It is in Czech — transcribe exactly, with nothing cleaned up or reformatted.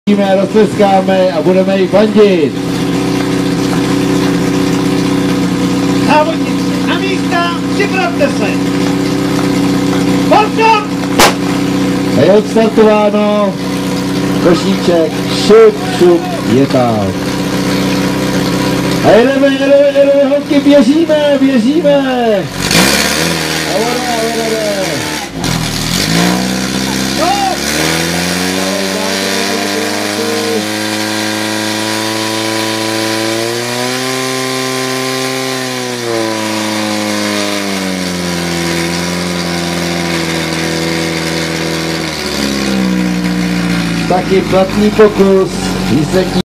Roztleskáme a budeme jí fandit. Závodníci na místa, připravte se. Pozor! A je odstartováno. Košíček, šup, šup, je tam. A jedeme, jedeme, jedeme, holky, běžíme, běžíme. A voda, voda, voda. Taky platný pokus, výslední